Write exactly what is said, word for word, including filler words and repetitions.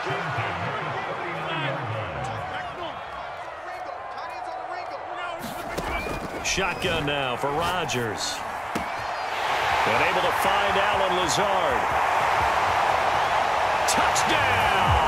Shotgun now for Rodgers. And able to find Allen Lazard. Touchdown!